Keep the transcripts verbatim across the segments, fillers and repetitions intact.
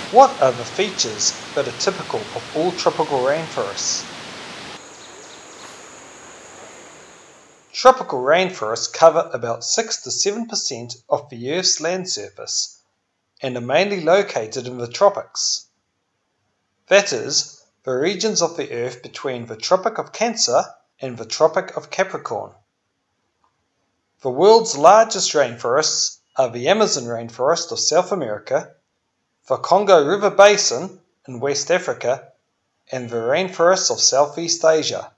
What are the features that are typical of all tropical rainforests? Tropical rainforests cover about six to seven percent of the Earth's land surface and are mainly located in the tropics. That is, the regions of the Earth between the Tropic of Cancer and the Tropic of Capricorn. The world's largest rainforests are the Amazon rainforest of South America, the Congo River Basin in West Africa, and the rainforests of Southeast Asia.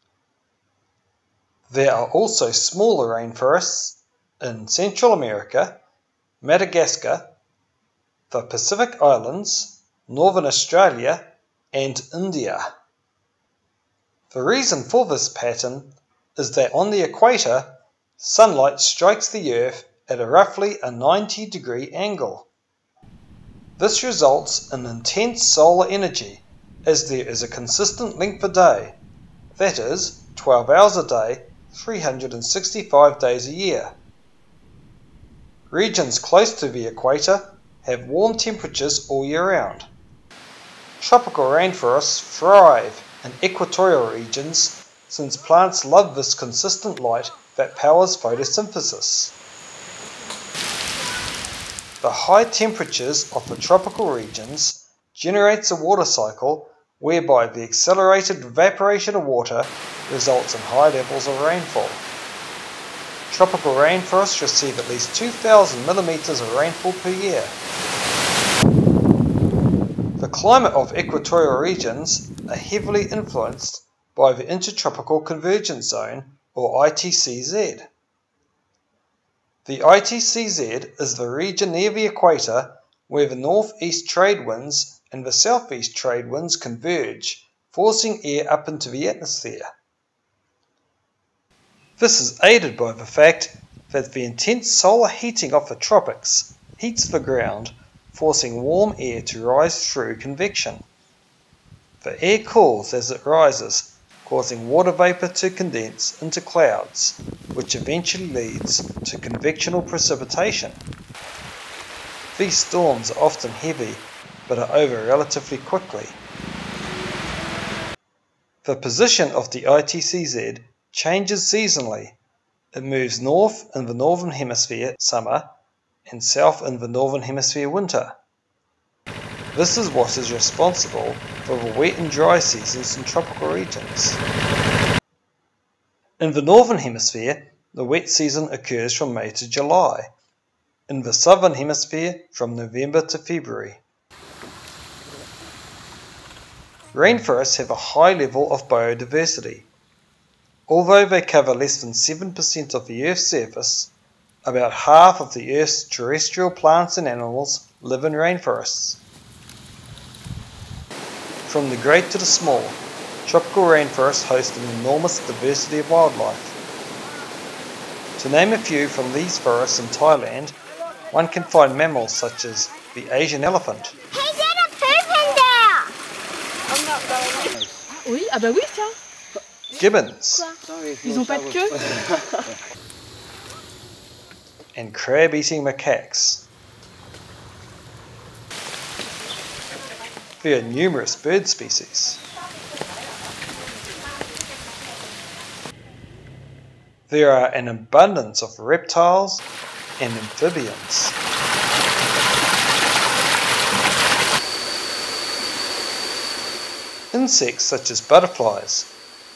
There are also smaller rainforests in Central America, Madagascar, the Pacific Islands, Northern Australia, and India. The reason for this pattern is that on the equator, sunlight strikes the Earth at a roughly a ninety degree angle. This results in intense solar energy, as there is a consistent length of day, that is, twelve hours a day, three hundred sixty-five days a year. Regions close to the equator have warm temperatures all year round. Tropical rainforests thrive in equatorial regions since plants love this consistent light that powers photosynthesis. The high temperatures of the tropical regions generates a water cycle whereby the accelerated evaporation of water results in high levels of rainfall. Tropical rainforests receive at least two thousand millimeters of rainfall per year. The climate of equatorial regions are heavily influenced by the Intertropical Convergence Zone, or I T C Z. The I T C Z is the region near the equator where the northeast trade winds and the southeast trade winds converge, forcing air up into the atmosphere. This is aided by the fact that the intense solar heating of the tropics heats the ground, forcing warm air to rise through convection. The air cools as it rises, causing water vapor to condense into clouds, which eventually leads to convectional precipitation. These storms are often heavy, but are over relatively quickly. The position of the I T C Z changes seasonally. It moves north in the northern hemisphere summer and south in the northern hemisphere winter. This is what is responsible for the wet and dry seasons in tropical regions. In the northern hemisphere, the wet season occurs from May to July. In the southern hemisphere, from November to February. Rainforests have a high level of biodiversity. Although they cover less than seven percent of the Earth's surface, about half of the Earth's terrestrial plants and animals live in rainforests. From the great to the small, tropical rainforests host an enormous diversity of wildlife. To name a few from these forests in Thailand, one can find mammals such as the Asian elephant. Hey, there's a person there! I'm not going. Oui, ah bah oui, tiens. Gibbons. Ils ont pas de queue. And crab-eating macaques. There are numerous bird species. There are an abundance of reptiles and amphibians. Insects such as butterflies,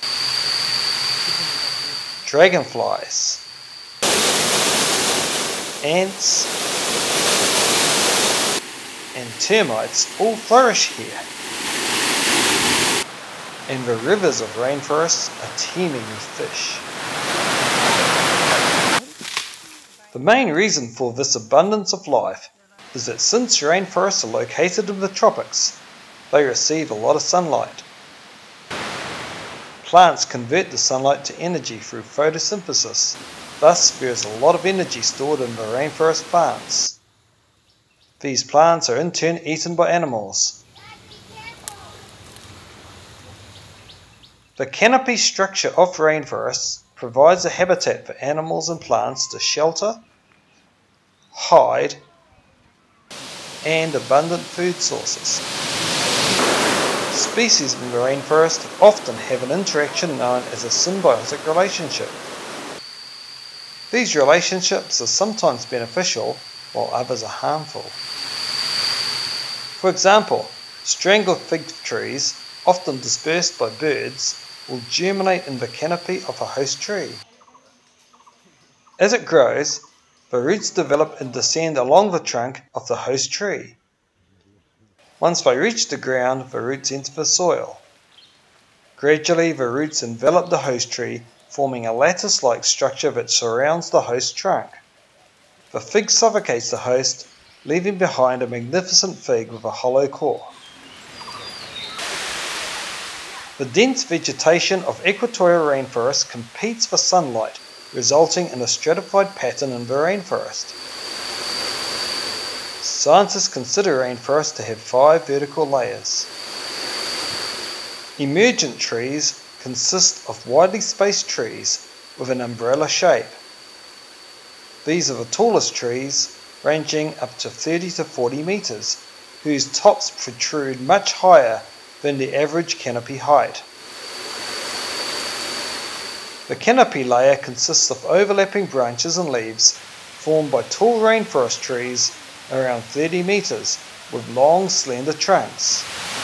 dragonflies, ants, and termites all flourish here. And the rivers of rainforests are teeming with fish. The main reason for this abundance of life is that since rainforests are located in the tropics, they receive a lot of sunlight. Plants convert the sunlight to energy through photosynthesis. Thus, there is a lot of energy stored in the rainforest plants. These plants are in turn eaten by animals. The canopy structure of rainforests provides a habitat for animals and plants to shelter, hide, and abundant food sources. Species in the rainforest often have an interaction known as a symbiotic relationship. These relationships are sometimes beneficial while others are harmful. For example, strangled fig trees, often dispersed by birds, will germinate in the canopy of a host tree. As it grows, the roots develop and descend along the trunk of the host tree. Once they reach the ground, the roots enter the soil. Gradually, the roots envelop the host tree, forming a lattice-like structure that surrounds the host trunk. The fig suffocates the host, leaving behind a magnificent fig with a hollow core. The dense vegetation of equatorial rainforests competes for sunlight, resulting in a stratified pattern in the rainforest. Scientists consider rainforests to have five vertical layers. Emergent trees consist of widely spaced trees with an umbrella shape. These are the tallest trees, ranging up to thirty to forty metres, whose tops protrude much higher than the average canopy height. The canopy layer consists of overlapping branches and leaves formed by tall rainforest trees around thirty metres with long slender trunks.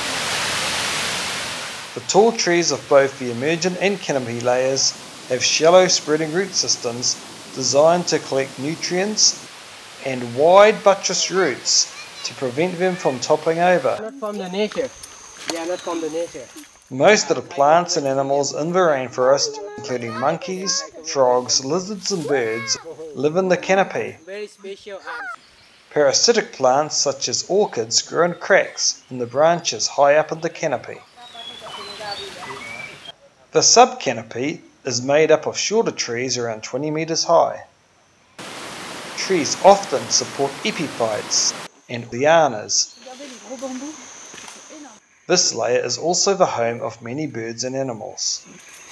The tall trees of both the emergent and canopy layers have shallow spreading root systems designed to collect nutrients and wide buttress roots to prevent them from toppling over. Not from the nature. They are not from the nature. Most of the plants and animals in the rainforest, including monkeys, frogs, lizards and birds, live in the canopy. Very special arms. Parasitic plants such as orchids grow in cracks in the branches high up in the canopy. The subcanopy is made up of shorter trees around twenty metres high. Trees often support epiphytes and lianas. This layer is also the home of many birds and animals.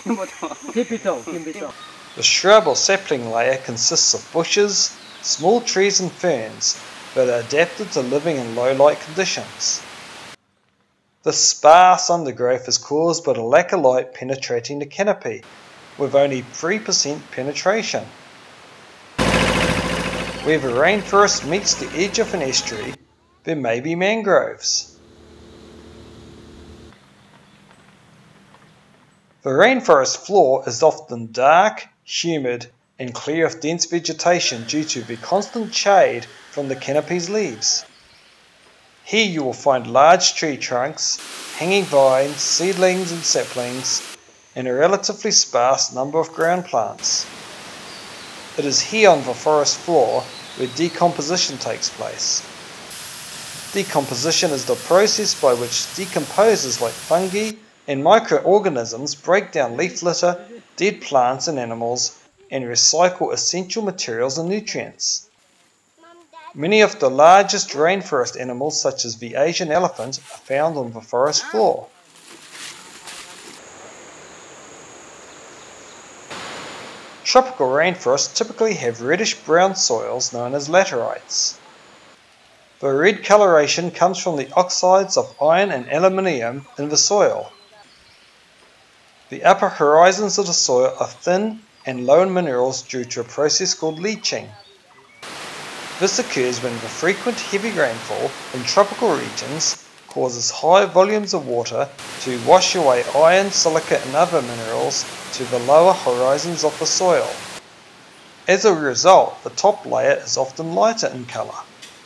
The shrub or sapling layer consists of bushes, small trees and ferns that are adapted to living in low light conditions. This sparse undergrowth is caused by the lack of light penetrating the canopy, with only three percent penetration. Where the rainforest meets the edge of an estuary, there may be mangroves. The rainforest floor is often dark, humid, and clear of dense vegetation due to the constant shade from the canopy's leaves. Here you will find large tree trunks, hanging vines, seedlings and saplings, and a relatively sparse number of ground plants. It is here on the forest floor where decomposition takes place. Decomposition is the process by which decomposers like fungi and microorganisms break down leaf litter, dead plants and animals, and recycle essential materials and nutrients. Many of the largest rainforest animals, such as the Asian elephant, are found on the forest floor. Tropical rainforests typically have reddish-brown soils known as laterites. The red coloration comes from the oxides of iron and aluminium in the soil. The upper horizons of the soil are thin and low in minerals due to a process called leaching. This occurs when the frequent heavy rainfall in tropical regions causes high volumes of water to wash away iron, silica and other minerals to the lower horizons of the soil. As a result, the top layer is often lighter in colour.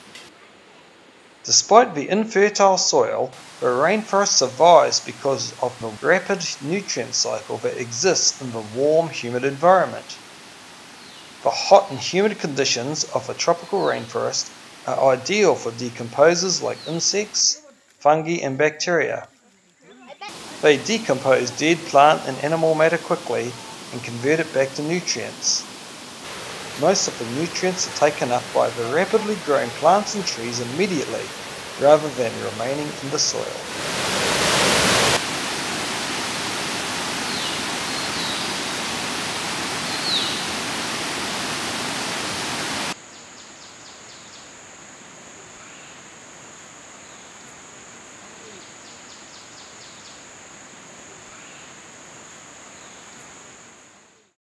Despite the infertile soil, the rainforest survives because of the rapid nutrient cycle that exists in the warm, humid environment. The hot and humid conditions of a tropical rainforest are ideal for decomposers like insects, fungi and bacteria. They decompose dead plant and animal matter quickly and convert it back to nutrients. Most of the nutrients are taken up by the rapidly growing plants and trees immediately, rather than remaining in the soil.